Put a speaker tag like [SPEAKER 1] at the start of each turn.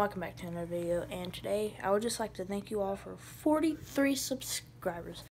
[SPEAKER 1] welcome back to another video, and today I would just like to thank you all for 43 subscribers.